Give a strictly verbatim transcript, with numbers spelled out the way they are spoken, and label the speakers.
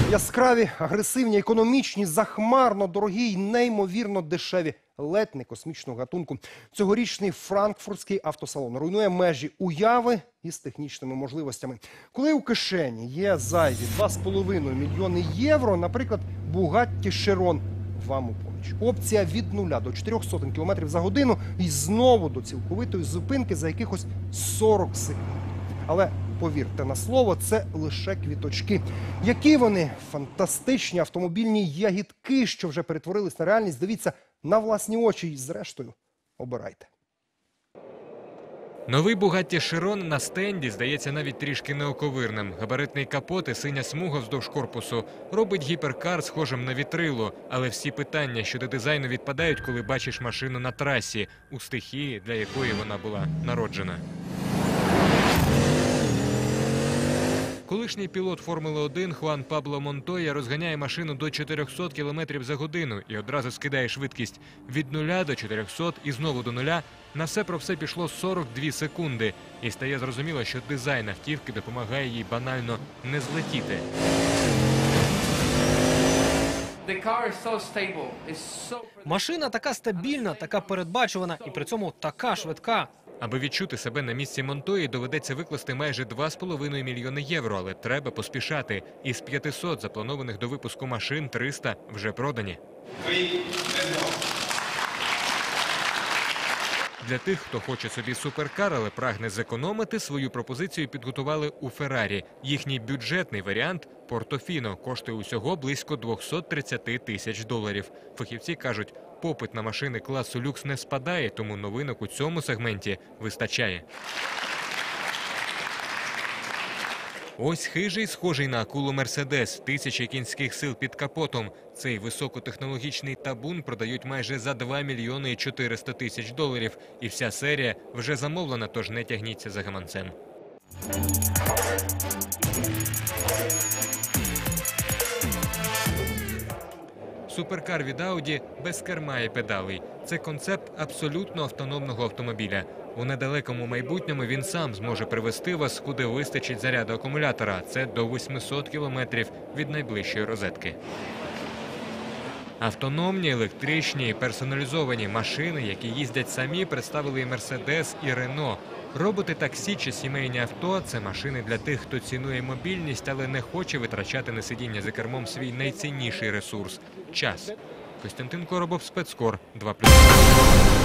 Speaker 1: Яскраві, агресивні, економічні, захмарно дорогі й неймовірно дешеві. Ледь не космічного гатунку. Цьогорічний франкфуртський автосалон руйнує межі уяви із технічними можливостями. Коли у кишені є зайві два з половиною мільйони євро, наприклад, Bugatti Chiron вам у поміч. Опція від нуля до чотирьох сотень кілометрів за годину і знову до цілковитої зупинки за якихось сорок секунд. Але повірте на слово, це лише квіточки. Які вони фантастичні автомобільні ягідки, що вже перетворились на реальність, дивіться на власні очі і зрештою обирайте.
Speaker 2: Новий Bugatti Chiron на стенді здається навіть трішки неоковирним. Габаритний капот і синя смуга вздовж корпусу робить гіперкар схожим на вітрило. Але всі питання щодо дизайну відпадають, коли бачиш машину на трасі, у стихії, для якої вона була народжена. Колишній пілот Формули один Хуан Пабло Монтоя розганяє машину до чотирьохсот кілометрів за годину і одразу скидає швидкість від нуля до чотирьохсот і знову до нуля. На все про все пішло сорок дві секунди. І стає зрозуміло, що дизайн автівки допомагає їй банально не злетіти.
Speaker 3: Машина така стабільна, така передбачувана і при цьому така швидка.
Speaker 2: Аби відчути себе на місці Монтої, доведеться викласти майже два з половиною мільйони євро, але треба поспішати. Із п'ятисот запланованих до випуску машин триста вже продані. Для тих, хто хоче собі суперкар, але прагне зекономити, свою пропозицію підготували у Феррарі. Їхній бюджетний варіант Портофіно коштує усього близько двохсот тридцяти тисяч доларів. Фахівці кажуть, попит на машини класу люкс не спадає, тому новинок у цьому сегменті вистачає. Ось хижий, схожий на акулу Мерседес, тисячі кінських сил під капотом. Цей високотехнологічний табун продають майже за два мільйони чотириста тисяч доларів. І вся серія вже замовлена, тож не тягніться за гаманцем. Суперкар від Audi без керма і педалей. Це концепт абсолютно автономного автомобіля. У недалекому майбутньому він сам зможе привезти вас, куди вистачить заряду акумулятора. Це до восьмисот кілометрів від найближчої розетки. Автономні, електричні і персоналізовані машини, які їздять самі, представили і Мерседес, і Рено. Роботи-таксі чи сімейні авто – це машини для тих, хто цінує мобільність, але не хоче витрачати на сидіння за кермом свій найцінніший ресурс – час. Костянтин Коробов, Спецкор, два плюс.